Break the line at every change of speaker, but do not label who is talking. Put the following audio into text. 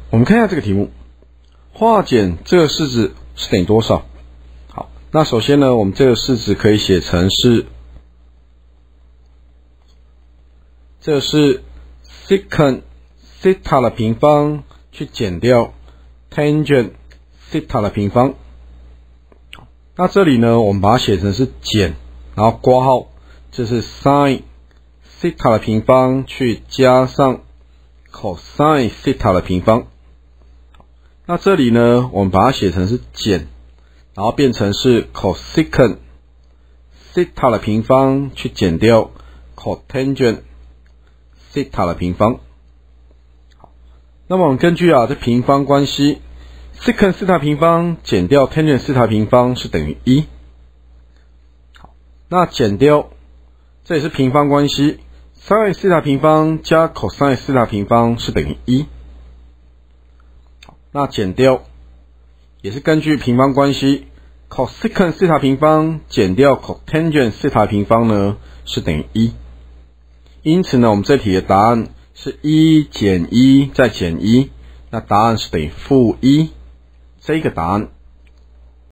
我们看一下这个题目，化简这个式子是等于多少？好，那首先呢，我们这个式子可以写成是，这是 secant theta 的平方去减掉 tangent theta 的平方。那这里呢，我们把它写成是减，然后括号，这是 sin theta 的平方去加上 cosine theta 的平方。那这里呢，我们把它写成是减，然后变成是 cosecant theta 的平方去减掉 cotangent theta 的平方。好，那么我们根据这平方关系 secant theta 平方减掉 tangent theta 平方是等于1。好，那减掉，这也是平方关系 sin theta 平方加 cosine theta 平方是等于1。那减掉也是根据平方关系 cosecant theta 平方减掉 cotangent theta 平方呢是等于1。因此呢，我们这题的答案是1减1再减1，那答案是等于-1，这个答案